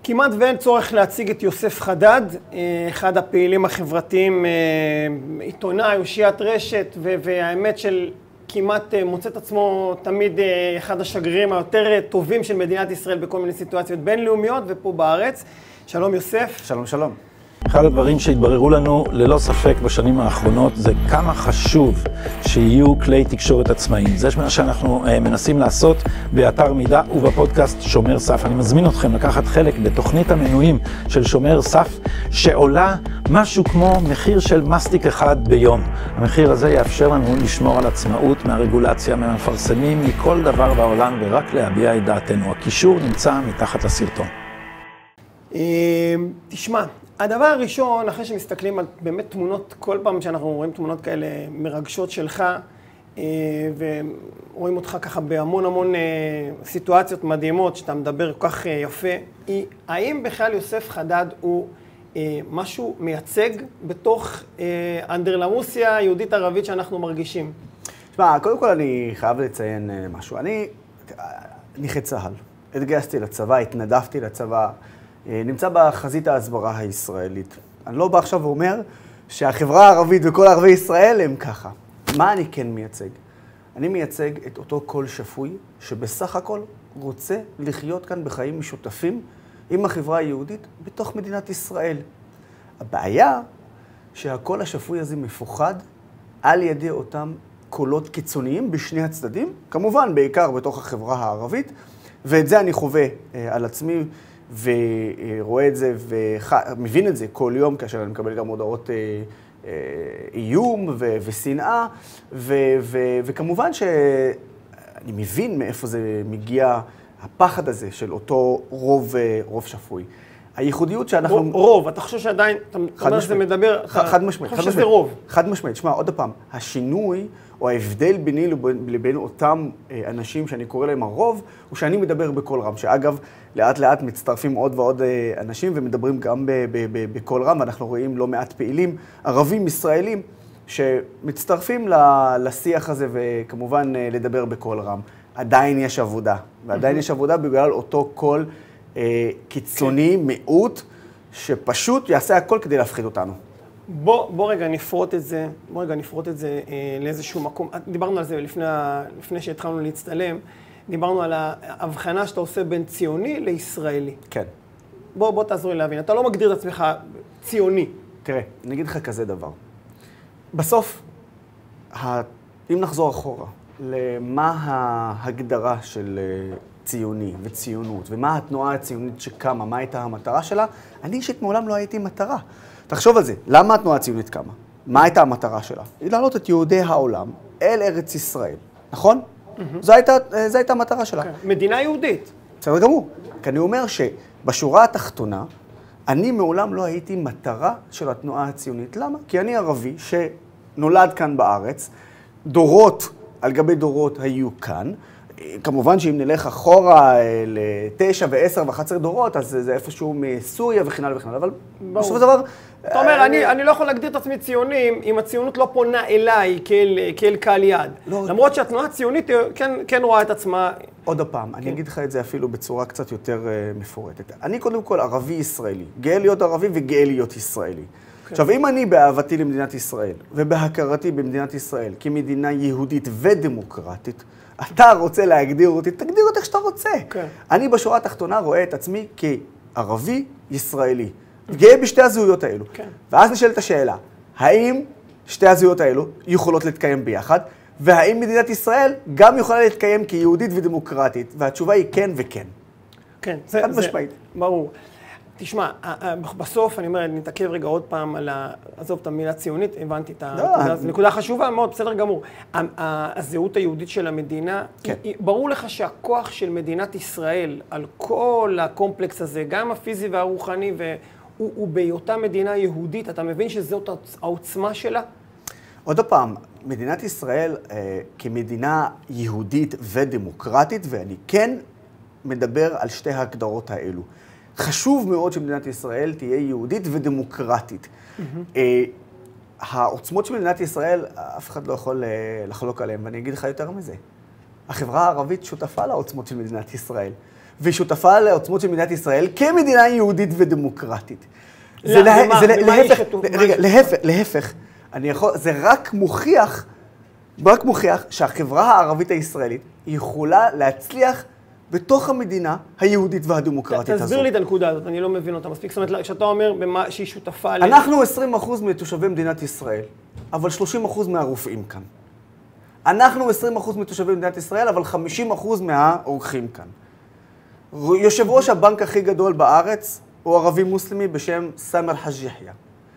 כמעט ואין צורך להציג את יוסף חדד, אחד הפעילים החברתיים, עיתונאי, אושיית רשת, והאמת של כמעט מוצא את עצמו תמיד אחד השגרירים היותר טובים של מדינת ישראל בכל מיני סיטואציות בינלאומיות ופה בארץ. שלום יוסף. שלום, שלום. אחד הדברים שהתבררו לנו ללא ספק בשנים האחרונות זה כמה חשוב שיהיו כלי תקשורת עצמאיים. זה מה שאנחנו מנסים לעשות באתר מידע ובפודקאסט שומר סף. אני מזמין אתכם לקחת חלק בתוכנית המנויים של שומר סף שעולה משהו כמו מחיר של מסטיק אחד ביום. המחיר הזה יאפשר לנו לשמור על עצמאות מהרגולציה, מהמפרסמים, מכל דבר בעולם ורק להביע את דעתנו. הקישור נמצא מתחת לסרטון. תשמע, הדבר הראשון, אחרי שמסתכלים על באמת תמונות, כל פעם שאנחנו רואים תמונות כאלה מרגשות שלך, ורואים אותך ככה בהמון המון סיטואציות מדהימות, שאתה מדבר כל כך יפה, האם בכלל יוסף חדד הוא משהו מייצג בתוך אנדרלמוסיה היהודית ערבית שאנחנו מרגישים? תשמע, קודם כל אני חייב לציין משהו. אני נכה צה"ל, התגייסתי לצבא, התנדבתי לצבא, נמצא בחזית ההסברה הישראלית. אני לא בא עכשיו ואומר שהחברה הערבית וכל ערבי ישראל הם ככה. מה אני כן מייצג? אני מייצג את אותו קול שפוי שבסך הכל רוצה לחיות כאן בחיים משותפים עם החברה היהודית בתוך מדינת ישראל. הבעיה שהקול השפוי הזה מפוחד על ידי אותם קולות קיצוניים בשני הצדדים, כמובן בעיקר בתוך החברה הערבית, ואת זה אני חווה על עצמי ורואה את זה ומבין את זה כל יום כאשר אני מקבל גם הודעות איום ושנאה, וכמובן שאני מבין מאיפה זה מגיע הפחד הזה של אותו רוב שפוי. הייחודיות שאנחנו... רוב, אתה חושב שעדיין, אתה אומר שזה מדבר... חד משמעית. אתה חושב שזה רוב. חד משמעית. תשמע, עוד פעם, השינוי או ההבדל ביני לבין אותם אנשים שאני קורא להם הרוב, הוא שאני מדבר בקול רם, שאגב, לאט לאט מצטרפים עוד ועוד אנשים ומדברים גם בקול רם, ואנחנו רואים לא מעט פעילים, ערבים, ישראלים, שמצטרפים לשיח הזה וכמובן לדבר בקול רם. עדיין יש עבודה, ועדיין יש עבודה בגלל אותו קול קיצוני, מיעוט, שפשוט יעשה הכל כדי להפחיד אותנו. בוא רגע נפרוט את זה, לאיזשהו מקום. דיברנו על זה לפני שהתחלנו להצטלם, דיברנו על ההבחנה שאתה עושה בין ציוני לישראלי. כן. בוא תעזור לי להבין. אתה לא מגדיר את עצמך ציוני. תראה, אני אגיד לך כזה דבר. בסוף, אם נחזור אחורה, למה ההגדרה של ציוני וציונות, ומה התנועה הציונית שקמה, מה הייתה המטרה שלה, אני אישית מעולם לא הייתי מטרה. תחשוב על זה, למה התנועה הציונית קמה? מה הייתה המטרה שלה? היא להעלות את יהודי העולם אל ארץ ישראל, נכון? זו הייתה המטרה שלה. מדינה יהודית. בסדר גמור. כי אני אומר שבשורה התחתונה, אני מעולם לא הייתי מטרה של התנועה הציונית. למה? כי אני ערבי שנולד כאן בארץ, דורות על גבי דורות היו כאן, כמובן שאם נלך אחורה ל9 ו10 ו11 דורות, אז זה איפשהו מסוריה וכן הלאה וכן הלאה, אבל בסופו של דבר... אתה אומר, אני לא יכול להגדיר את עצמי ציוני אם הציונות לא פונה אליי כאל קהל יעד. למרות שהתנועה הציונית כן רואה את עצמה... עוד הפעם, אני אגיד לך את זה אפילו בצורה קצת יותר מפורטת. אני קודם כל ערבי ישראלי, גאה להיות ערבי וגאה להיות ישראלי. עכשיו, אם אני באהבתי למדינת ישראל ובהכרתי במדינת ישראל כמדינה יהודית ודמוקרטית, אתה רוצה להגדיר אותי, תגדיר אותי איך שאתה רוצה. אני בשורה התחתונה רואה את עצמי כערבי ישראלי. גאה בשתי הזהויות האלו. ואז נשאלת השאלה, האם שתי הזהויות האלו יכולות להתקיים ביחד, והאם מדינת ישראל גם יכולה להתקיים כיהודית ודמוקרטית? והתשובה היא כן וכן. כן, חד משמעית. ברור. תשמע, בסוף אני אומר, נתעכב רגע עוד פעם על עזוב את המילה ציונית, הבנתי את הנקודה, זו נקודה חשובה מאוד, בסדר גמור. הזהות היהודית של המדינה, ברור לך שהכוח של מדינת ישראל על כל הקומפלקס הזה, גם הפיזי והרוחני, הוא בהיותה מדינה יהודית, אתה מבין שזאת העוצמה שלה? עוד פעם, מדינת ישראל כמדינה יהודית ודמוקרטית, ואני כן מדבר על שתי ההגדרות האלו. חשוב מאוד שמדינת ישראל תהיה יהודית ודמוקרטית. העוצמות של מדינת ישראל, אף אחד לא יכול לחלוק עליהן, ואני אגיד לך יותר מזה. החברה הערבית שותפה לעוצמות של מדינת ישראל, והיא שותפה לעוצמות של מדינת ישראל כמדינה יהודית ודמוקרטית. להפך, זה רק מוכיח שהחברה הערבית הישראלית יכולה להצליח בתוך המדינה היהודית והדמוקרטית הזאת. תסביר לי את הנקודה הזאת, אני לא מבין אותה מספיק. זאת אומרת, כשאתה אומר שהיא שותפה... אנחנו 20% מתושבי מדינת ישראל, אבל 30% מהרופאים כאן. אנחנו 20% מתושבי מדינת ישראל, אבל 50% מהאורחים כאן. יושב ראש הבנק הכי גדול בארץ הוא ערבי מוסלמי בשם סאמר חאג' יחיא.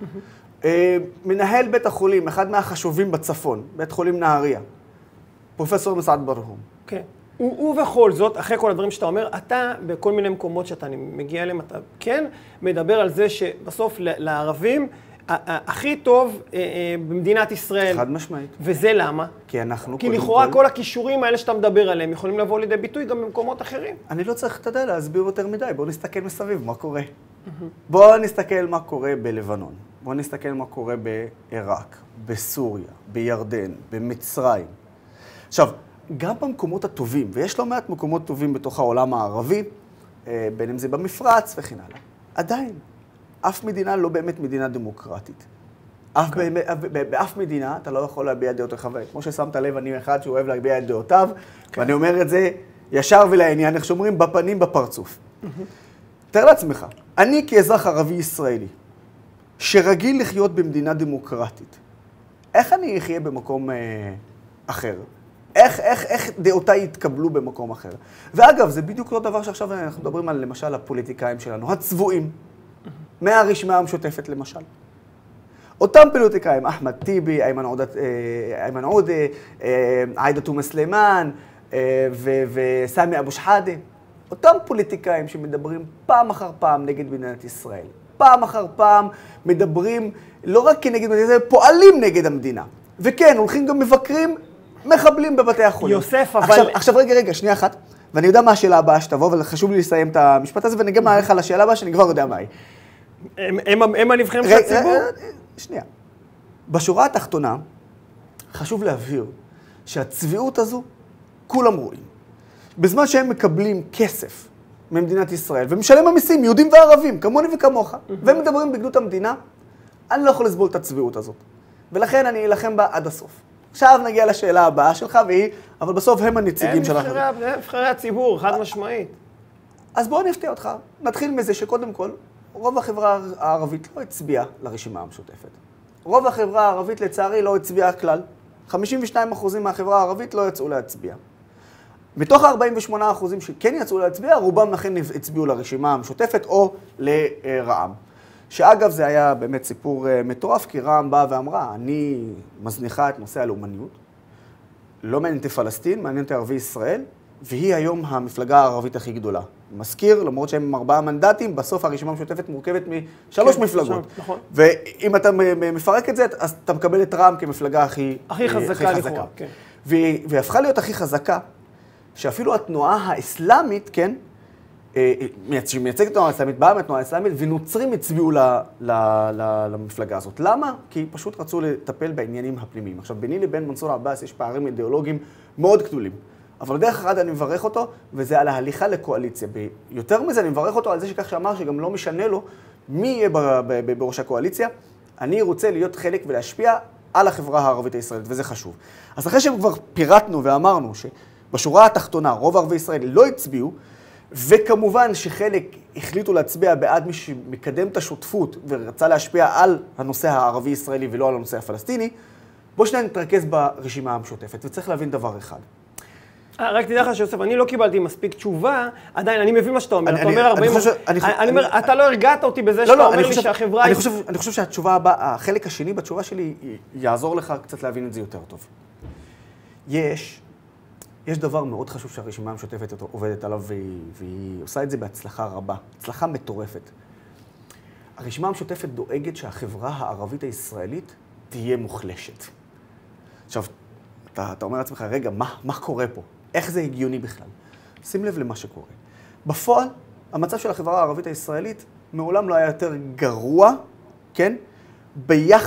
מנהל בית החולים, אחד מהחשובים בצפון, בית חולים נהריה, פרופסור מסעד ברהום. כן. ובכל זאת, אחרי כל הדברים שאתה אומר, אתה בכל מיני מקומות שאתה מגיע אליהם, אתה כן מדבר על זה שבסוף לערבים, הכי טוב במדינת ישראל. חד משמעית. וזה למה? כי אנחנו... כי לכאורה כל הכישורים האלה שאתה מדבר עליהם יכולים לבוא לידי ביטוי גם במקומות אחרים. אני לא צריך, אתה יודע, להסביר יותר מדי. בואו נסתכל מסביב, מה קורה. בואו נסתכל מה קורה בלבנון. בואו נסתכל מה קורה בעיראק, בסוריה, בירדן, במצרים. עכשיו, גם במקומות הטובים, ויש לא מעט מקומות טובים בתוך העולם הערבי, בין אם זה במפרץ וכן הלאה. עדיין, אף מדינה לא באמת מדינה דמוקרטית. באף מדינה אתה לא יכול להביע דעות רחבות. כמו ששמת לב, אני אחד שאוהב להביע את דעותיו, ואני אומר את זה ישר ולעניין, איך שאומרים, בפנים, בפרצוף. תאר לעצמך, אני כאזרח ערבי ישראלי, שרגיל לחיות במדינה דמוקרטית, איך אני אחיה במקום אחר? איך דעותיי יתקבלו במקום אחר? ואגב, זה בדיוק לא דבר שעכשיו אנחנו מדברים על, למשל, הפוליטיקאים שלנו, הצבועים, מהרשימה המשותפת למשל. אותם פוליטיקאים, אחמד טיבי, איימן עודה, עאידה תומא סלימאן וסמי אבו שחאדה, אותם פוליטיקאים שמדברים פעם אחר פעם נגד מדינת ישראל, פעם אחר פעם מדברים לא רק כנגד מדינת ישראל, פועלים נגד המדינה. וכן, הולכים גם מבקרים מחבלים בבתי החולים. יוסף, אבל... עכשיו רגע, שנייה אחת, ואני יודע מה השאלה הבאה שתבוא, אבל חשוב לי לסיים את המשפט הזה, ואני גם מעריך על השאלה הבאה שאני כבר יודע מה היא. הם הנבחרים של הציבור? שנייה. בשורה התחתונה, חשוב להבהיר שהצביעות הזו, כולם רואים. בזמן שהם מקבלים כסף ממדינת ישראל, ומשלם המיסים, יהודים וערבים, כמוני וכמוך, והם מדברים בגנות המדינה, אני לא יכול לסבול את הצביעות הזאת. ולכן אני אלחם בה עד הסוף. עכשיו נגיע לשאלה הבאה שלך, והיא, אבל בסוף הם הנציגים שלנו. הם נבחרי הציבור, חד משמעית. אז בואו נפתיע אותך. נתחיל מזה שקודם כל, רוב החברה הערבית לא הצביעה לרשימה המשותפת. רוב החברה הערבית לצערי לא הצביעה כלל. 52% מהחברה הערבית לא יצאו להצביע. מתוך ה-48% שכן יצאו להצביע, רובם לכן הצביעו לרשימה המשותפת או לרע"מ. שאגב, זה היה באמת סיפור מטורף, כי רע"מ באה ואמרה, אני מזניחה את נושא הלאומניות, לא מעניין אותי פלסטין, מעניין אותי ערבי ישראל, והיא היום המפלגה הערבית הכי גדולה. מזכיר, למרות שהם 4 מנדטים, בסוף הרשימה המשותפת מורכבת מ3 מפלגות. נכון. ואם אתה מפרק את זה, אז אתה מקבל את רע"מ כמפלגה הכי חזקה לכאורה. והיא הפכה להיות הכי חזקה, שאפילו התנועה האסלאמית, כן, שמייצגת התנועה האסלאמית, באה מהתנועה האסלאמית, ונוצרים הצביעו למפלגה הזאת. למה? כי פשוט רצו לטפל בעניינים הפנימיים. עכשיו, ביני לבין מנסור עבאס יש פערים אידיאולוגיים מאוד גדולים. אבל דרך אחד אני מברך אותו, וזה על ההליכה לקואליציה. יותר מזה, אני מברך אותו על זה שכך שאמר שגם לא משנה לו מי יהיה בראש הקואליציה. אני רוצה להיות חלק ולהשפיע על החברה הערבית הישראלית, וזה חשוב. אז אחרי שכבר פירטנו ואמרנו שבשורה התחתונה רוב ערבי ישראל לא הצביעו, וכמובן שחלק החליטו להצביע בעד מי שמקדם את השותפות ורצה להשפיע על הנושא הערבי-ישראלי ולא על הנושא הפלסטיני, בואו שניה נתרכז ברשימה המשותפת, וצריך להבין דבר אחד. רק תדע לך שיוסף, אני לא קיבלתי מספיק תשובה, עדיין, אני מבין מה שאתה אומר, אתה אומר 40... אתה לא הרגעת אותי בזה שאתה אומר לי שהחברה... אני חושב שהתשובה הבאה, החלק השני בתשובה שלי, יעזור לך קצת להבין את זה יותר טוב. יש דבר מאוד חשוב שהרשימה המשותפת עובדת עליו, והיא עושה את זה בהצלחה רבה, הצלחה מטורפת. הרשימה המשותפת דואגת שהחברה הערבית הישראלית תהיה מוחלשת. עכשיו, אתה אומר לעצמך, רגע, מה קורה פה? איך זה הגיוני בכלל? שים לב למה שקורה. בפועל, המצב של החברה הערבית הישראלית מעולם לא היה יותר גרוע, כן? ביחס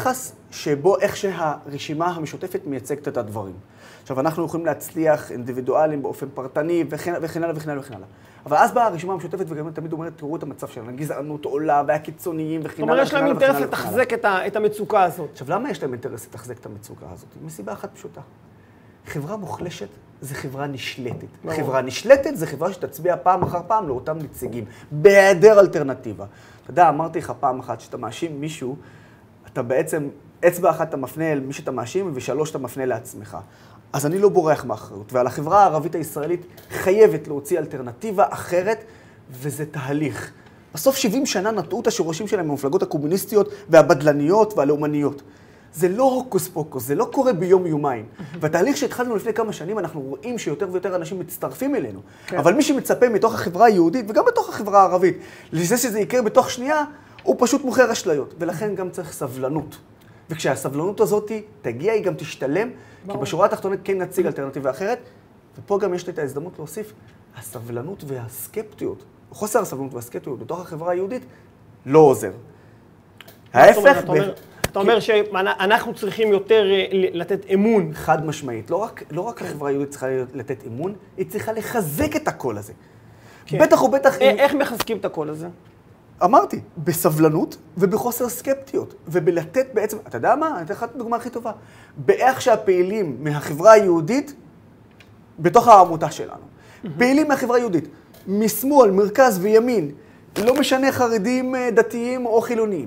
שבו איך שהרשימה המשותפת מייצגת את הדברים. עכשיו, אנחנו יכולים להצליח אינדיבידואלים באופן פרטני וכן הלאה וכן הלאה וכן הלאה. אבל אז באה הרשימה המשותפת וגם תמיד אומרת, תראו את המצב שלנו, הגזענות עולה והקיצוניים וכן הלאה. זאת אומרת, יש להם אינטרס לתחזק את המצוקה הזאת. עכשיו, למה יש להם אינטרס לתחזק את המצוקה הזאת? מסיבה אחת פשוטה. חברה מוחלשת זה חברה נשלטת. חברה נשלטת זה חברה שתצביע פעם אחר פעם לאותם נציגים, בהיעדר אלטרנטיבה. אתה יודע, אמרתי לך פעם אחת שאתה מאשים מישהו, אתה בעצם, אצבע אחת אתה מפנה אל מי שאתה מאשים, ושלוש אתה מפנה לעצמך. אז אני לא בורח מאחריות, ועל החברה הערבית הישראלית חייבת להוציא אלטרנטיבה אחרת, וזה תהליך. בסוף 70 שנה נטעו את השורשים שלהם במפלגות הקומוניסטיות והבדלניות והלאומניות. זה לא הוקוס פוקוס, זה לא קורה ביום יומיים. והתהליך שהתחלנו לפני כמה שנים, אנחנו רואים שיותר ויותר אנשים מצטרפים אלינו. כן. אבל מי שמצפה מתוך החברה היהודית, וגם בתוך החברה הערבית, לזה שזה יקרה בתוך שנייה, הוא פשוט מוכר אשליות. ולכן גם צריך סבלנות. וכשהסבלנות הזאת תגיע, היא גם תשתלם, כי בשורה התחתונה כן נציג אלטרנטיבה אחרת, ופה גם יש לי את ההזדמנות להוסיף, הסבלנות והסקפטיות, חוסר הסבלנות והסקפטיות בתוך החברה היהודית, לא עוזר. ההפך... אתה אומר שאנחנו צריכים יותר לתת אמון. חד משמעית. לא רק החברה היהודית צריכה לתת אמון, היא צריכה לחזק את הקול הזה. בטח ובטח... איך מחזקים את הקול הזה? אמרתי, בסבלנות ובחוסר סקפטיות. ובלתת בעצם... אתה יודע מה? אני אתן לך את הדוגמה הכי טובה. באיך שהפעילים מהחברה היהודית, בתוך העמותה שלנו. פעילים מהחברה היהודית, משמאל, מרכז וימין, לא משנה חרדים, דתיים או חילוניים.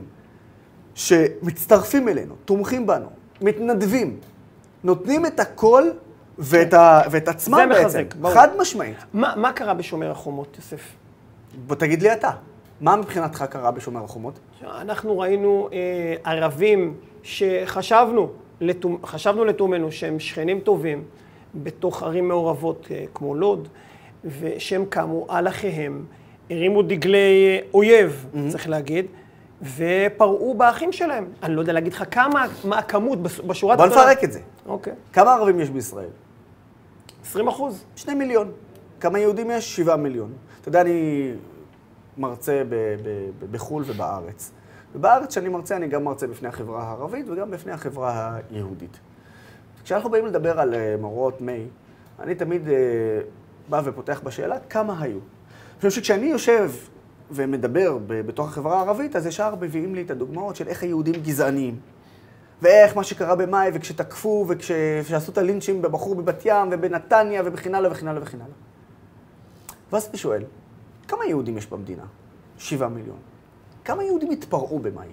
שמצטרפים אלינו, תומכים בנו, מתנדבים, נותנים את הכל ואת עצמם בעצם. זה מחזק, ברור. חד משמעית. מה קרה בשומר החומות, יוסף? בוא תגיד לי אתה, מה מבחינתך קרה בשומר החומות? אנחנו ראינו ערבים שחשבנו לתומנו שהם שכנים טובים בתוך ערים מעורבות כמו לוד, ושהם קמו על אחיהם, הרימו דגלי אויב, צריך להגיד, ופרעו באחים שלהם. אני לא יודע להגיד לך מה הכמות בשורת... בוא נפרק את זה. אוקיי. כמה ערבים יש בישראל? 20%. 2 מיליון. כמה יהודים יש? 7 מיליון. אתה יודע, אני מרצה בחול ובארץ. ובארץ שאני מרצה, אני גם מרצה בפני החברה הערבית וגם בפני החברה היהודית. כשאנחנו באים לדבר על מראות מי, אני תמיד בא ופותח בשאלה כמה היו. אני חושב שכשאני יושב ומדבר בתוך החברה הערבית, אז ישר מביאים לי את הדוגמאות של איך היהודים גזעניים. ואיך מה שקרה במאי, וכשתקפו, וכשעשו את הלינצ'ים בבחור בבת ים, ובנתניה, ובכן הלאה וכן הלאה וכן הלאה. ואז אני שואל, כמה יהודים יש במדינה? 7 מיליון. כמה יהודים התפרעו במאי?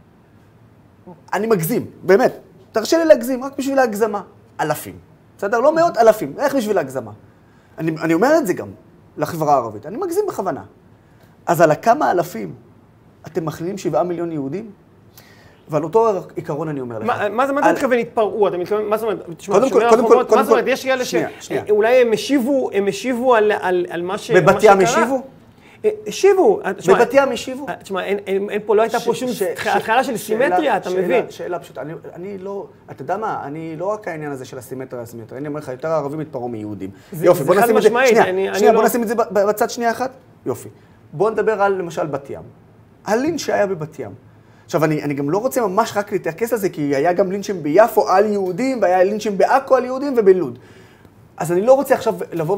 אני מגזים, באמת. תרשה לי להגזים, רק בשביל ההגזמה. אלפים. בסדר? לא מאות, אלפים. איך בשביל ההגזמה? אני אומר את זה גם לחברה הערבית. אני מגזים בכוונה. אז על כמה אלפים אתם מכלילים 7 מיליון יהודים? ועל אותו עיקרון אני אומר לך. מה אתה מתכוון התפרעו? אתה מתכוון, מה זאת אומרת? מה זאת אומרת? יש כאלה שאולי הם השיבו על מה שקרה. בבת ים השיבו? השיבו. בבת ים השיבו? תשמע, לא הייתה פה שום התחלה של סימטריה, אתה מבין? שאלה פשוטה. אני לא, אתה יודע מה? אני לא רק העניין הזה של הסימטריה. אני אומר לך, יותר הערבים התפרעו מיהודים. יופי, בוא נשים את זה. שנייה, בוא נשים את זה בצד שנייה אחת. יופי. בואו נדבר על, למשל, בת ים. הלינץ' שהיה בבת ים. עכשיו, אני גם לא רוצה ממש רק להתייחס לזה, כי היה גם לינצ'ים ביפו על יהודים, והיה לינצ'ים בעכו על יהודים ובלוד. אז אני לא רוצה עכשיו לבוא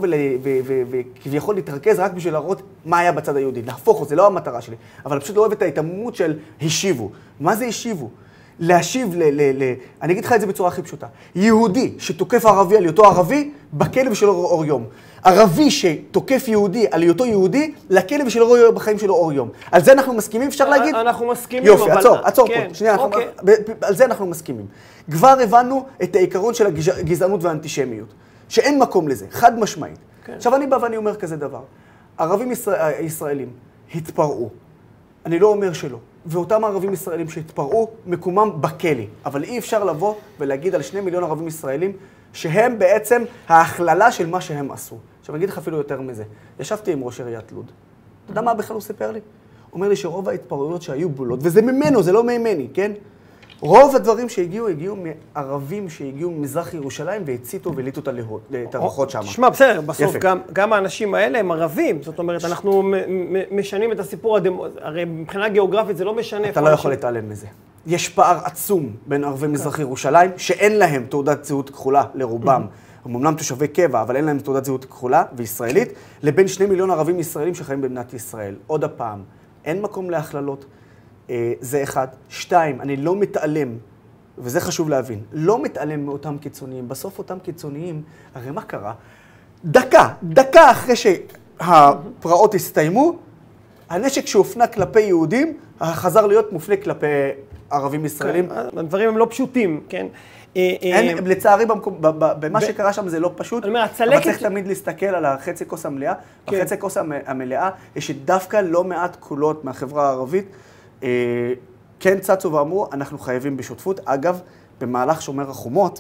וכביכול להתרכז רק בשביל להראות מה היה בצד היהודי. להפוך, זה לא המטרה שלי. אבל פשוט לא אוהב את ההתאמות של השיבו. מה זה השיבו? להשיב אני אגיד לך את זה בצורה הכי פשוטה. יהודי שתוקף ערבי על היותו ערבי, בכלא ושלו אור יום. ערבי שתוקף יהודי על היותו יהודי, לכלא ושלו רואה בחיים שלו אור יום. על זה אנחנו מסכימים, אפשר להגיד? אנחנו מסכימים, יופי, עצור פה. שנייה, על זה אנחנו מסכימים. כבר הבנו את העיקרון של הגזענות והאנטישמיות, שאין מקום לזה, חד משמעית. עכשיו אני בא ואני אומר כזה דבר. ערבים ישראלים התפרעו. אני לא אומר שלא. ואותם ערבים ישראלים שהתפרעו, מקומם בכלא. אבל אי אפשר לבוא ולהגיד על 2 מיליון ערבים ישראלים שהם בעצם ההכללה של מה שהם עשו. עכשיו, אני אגיד לך אפילו יותר מזה. ישבתי עם ראש עיריית לוד. אתה יודע מה בכלל הוא סיפר לי? הוא אומר לי שרוב ההתפרעויות שהיו בלוד, וזה ממנו, זה לא ממני, כן? רוב הדברים שהגיעו, הגיעו מערבים שהגיעו ממזרח ירושלים והציתו וליטו את הרוחות שם. תשמע, בסדר, בסוף גם האנשים האלה הם ערבים. זאת אומרת, אנחנו משנים את הסיפור, הרי מבחינה גיאוגרפית זה לא משנה. אתה לא יכול להתעלם מזה. יש פער עצום בין ערבי מזרח ירושלים, שאין להם תעודת זהות כחולה לרובם. הם אומנם תושבי קבע, אבל אין להם תעודת זהות כחולה וישראלית, לבין 2 מיליון ערבים ישראלים שחיים במדינת ישראל. עוד הפעם, אין מקום להכללות, זה אחד. 2, אני לא מתעלם, וזה חשוב להבין, לא מתעלם מאותם קיצוניים. בסוף אותם קיצוניים, הרי מה קרה? דקה אחרי שהפרעות הסתיימו, הנשק שהופנה כלפי יהודים, חזר להיות מופנה כלפי ערבים ישראלים. הדברים הם לא פשוטים, כן? לצערי, במה שקרה שם זה לא פשוט, אבל צריך תמיד להסתכל על החצי כוס המלאה. בחצי כוס המלאה יש דווקא לא מעט קולות מהחברה הערבית, כן צצו ואמרו, אנחנו חייבים בשותפות. אגב, במהלך שומר החומות,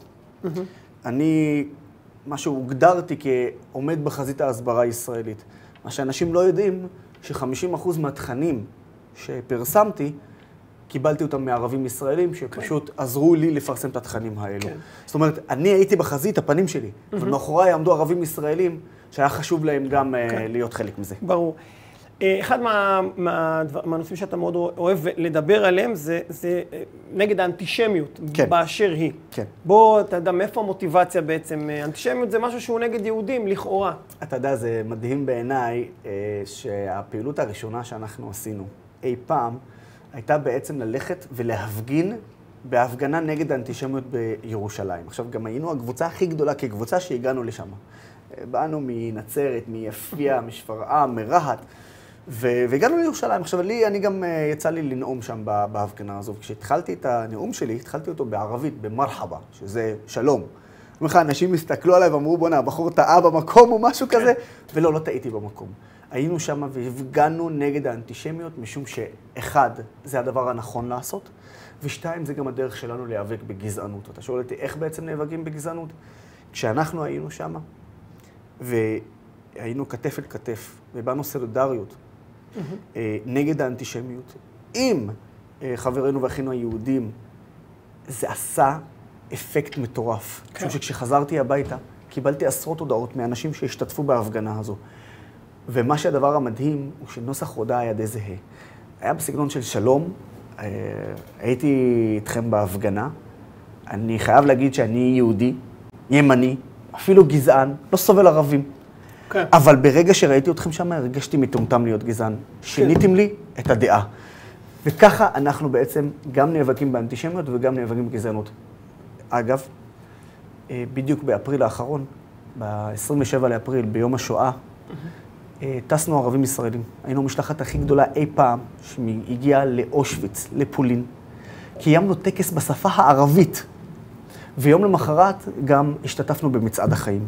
אני, מה שהוגדרתי כעומד בחזית ההסברה הישראלית. מה שאנשים לא יודעים, ש50% מהתכנים שפרסמתי, קיבלתי אותם מערבים ישראלים שפשוט עזרו לי לפרסם את התכנים האלו. זאת אומרת, אני הייתי בחזית הפנים שלי, אבל מאחוריי עמדו ערבים ישראלים שהיה חשוב להם גם להיות חלק מזה. ברור. אחד מהנושאים שאתה מאוד אוהב לדבר עליהם זה נגד האנטישמיות באשר היא. בוא, אתה יודע, מאיפה המוטיבציה בעצם? אנטישמיות זה משהו שהוא נגד יהודים, לכאורה. אתה יודע, זה מדהים בעיניי שהפעילות הראשונה שאנחנו עשינו אי פעם, הייתה בעצם ללכת ולהפגין בהפגנה נגד האנטישמיות בירושלים. עכשיו, גם היינו הקבוצה הכי גדולה כקבוצה שהגענו לשם. באנו מנצרת, מיפיע, משפרעם, מרהט, והגענו לירושלים. עכשיו, אני גם יצא לי לנאום שם בהפגנה הזו. כשהתחלתי את הנאום שלי, התחלתי אותו בערבית, במרחבה, שזה שלום. זאת אומרת, אנשים הסתכלו עליי ואמרו, בוא'נה, הבחור טעה במקום או משהו כזה, ולא, לא טעיתי במקום. היינו שם והפגנו נגד האנטישמיות, משום שאחד, זה הדבר הנכון לעשות, ושתיים, זה גם הדרך שלנו להיאבק בגזענות. אתה שואל אותי, איך בעצם נאבקים בגזענות? כשאנחנו היינו שם, והיינו כתף אל כתף, ובאנו סולידריות נגד האנטישמיות, עם חברינו ואחינו היהודים, זה עשה אפקט מטורף. משום שכשחזרתי הביתה, קיבלתי עשרות הודעות מאנשים שהשתתפו בהפגנה הזו. ומה שהדבר המדהים הוא שנוסח הודעה היה די זהה. היה בסגנון של שלום, הייתי איתכם בהפגנה, אני חייב להגיד שאני יהודי, ימני, אפילו גזען, לא סובל ערבים. אבל ברגע שראיתי אתכם שם, הרגשתי מטומטם להיות גזען. שיניתם לי את הדעה. וככה אנחנו בעצם גם נאבקים באנטישמיות וגם נאבקים בגזענות. אגב, בדיוק באפריל האחרון, ב-27 לאפריל, ביום השואה, טסנו ערבים ישראלים. היינו המשלחת הכי גדולה אי פעם שהגיעה לאושוויץ, לפולין. קיימנו טקס בשפה הערבית. ויום למחרת גם השתתפנו במצעד החיים.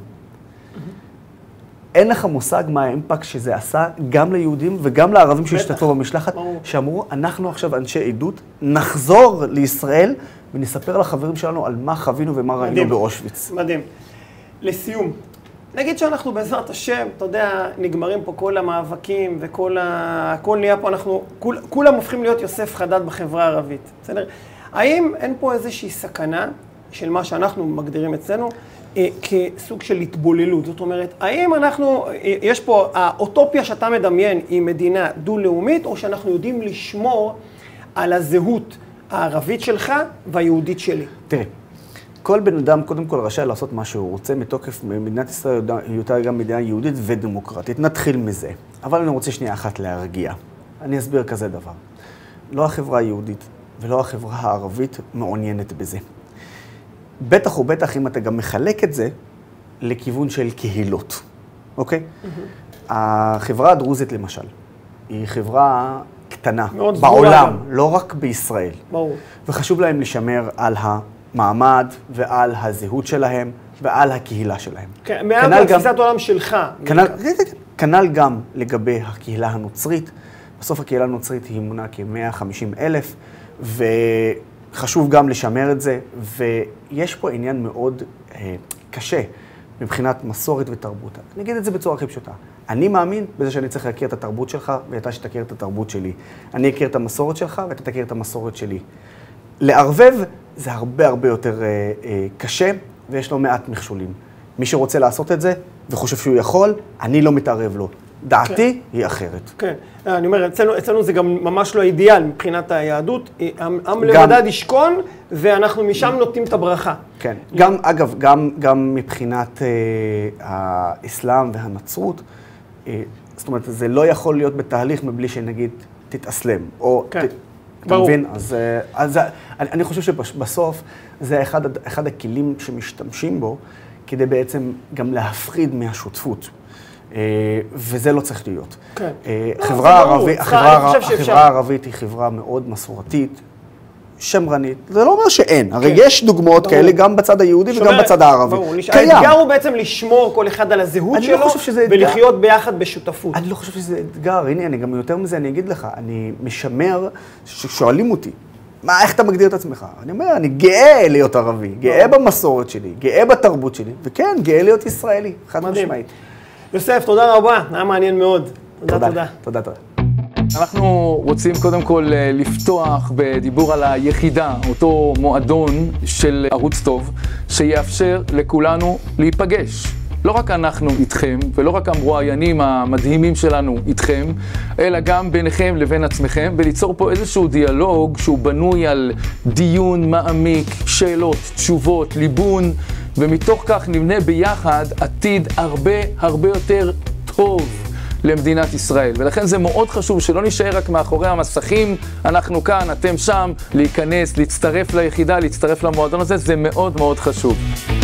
אין לך מושג מה האימפקט שזה עשה גם ליהודים וגם לערבים שהשתתפו במשלחת, שאמרו, אנחנו עכשיו אנשי עדות, נחזור לישראל ונספר לחברים שלנו על מה חווינו ומה ראינו באושוויץ. מדהים. לסיום, נגיד שאנחנו בעזרת השם, אתה יודע, נגמרים פה כל המאבקים הכל נהיה פה, כולם הופכים להיות יוסף חדד בחברה הערבית, בסדר? האם אין פה איזושהי סכנה של מה שאנחנו מגדירים אצלנו כסוג של התבוללות? זאת אומרת, האם יש פה, האוטופיה שאתה מדמיין היא מדינה דו-לאומית, או שאנחנו יודעים לשמור על הזהות הערבית שלך והיהודית שלי? תראה, כל בן אדם קודם כל רשאי לעשות מה שהוא רוצה, מתוקף מדינת ישראל יותר גם מדינה יהודית ודמוקרטית. נתחיל מזה. אבל אני רוצה שנייה אחת להרגיע. אני אסביר כזה דבר. לא החברה היהודית ולא החברה הערבית מעוניינת בזה. בטח ובטח אם אתה גם מחלק את זה לכיוון של קהילות, אוקיי? החברה הדרוזית למשל, היא חברה קטנה בעולם, לא רק בישראל. ברור. וחשוב להם לשמר על המעמד ועל הזהות שלהם ועל הקהילה שלהם. כן, מעל תפיסת עולם שלך. כנ"ל גם לגבי הקהילה הנוצרית. בסוף הקהילה הנוצרית היא מונה כ-150,000, וחשוב גם לשמר את זה, ויש פה עניין מאוד קשה מבחינת מסורת ותרבות. אני אגיד את זה בצורה הכי פשוטה. אני מאמין בזה שאני צריך להכיר את התרבות שלך, ואתה שתכיר את התרבות שלי. אני אכיר את המסורת שלך, ואתה תכיר את המסורת שלי. לערבב זה הרבה הרבה יותר קשה, ויש לו מעט מכשולים. מי שרוצה לעשות את זה וחושב שהוא יכול, אני לא מתערב לו. דעתי היא אחרת. כן, אני אומר, אצלנו זה גם ממש לא אידיאל מבחינת היהדות. עם לבדד ישכון, ואנחנו משם נותנים את הברכה. כן, אגב, גם מבחינת האסלאם והנצרות, זאת אומרת, זה לא יכול להיות בתהליך מבלי שנגיד תתאסלם, או... אתה מבין? אז אני חושב שבסוף זה אחד הכלים שמשתמשים בו, כדי בעצם גם להפריד מהשותפות. וזה לא צריך להיות. החברה הערבית היא חברה מאוד מסורתית, שמרנית. זה לא אומר שאין. הרי יש דוגמאות כאלה גם בצד היהודי וגם בצד הערבי. האתגר הוא בעצם לשמור כל אחד על הזהות שלו, ולחיות ביחד בשותפות. אני לא חושב שזה אתגר. הנה, אני גם יותר מזה, אני אגיד לך, אני משמר, ששואלים אותי, איך אתה מגדיר את עצמך? אני אומר, אני גאה להיות ערבי, גאה במסורת שלי, גאה בתרבות שלי, וכן, גאה להיות ישראלי, חד משמעית. יוסף, תודה רבה, היה מעניין מאוד. תודה. תודה. אנחנו רוצים קודם כל לפתוח בדיבור על היחידה, אותו מועדון של ערוץ טוב, שיאפשר לכולנו להיפגש. לא רק אנחנו איתכם, ולא רק המרואיינים המדהימים שלנו איתכם, אלא גם ביניכם לבין עצמכם, וליצור פה איזשהו דיאלוג שהוא בנוי על דיון מעמיק, שאלות, תשובות, ליבון, ומתוך כך נבנה ביחד עתיד הרבה יותר טוב למדינת ישראל. ולכן זה מאוד חשוב שלא נשאר רק מאחורי המסכים, אנחנו כאן, אתם שם, להיכנס, להצטרף ליחידה, להצטרף למועדון הזה, זה מאוד חשוב.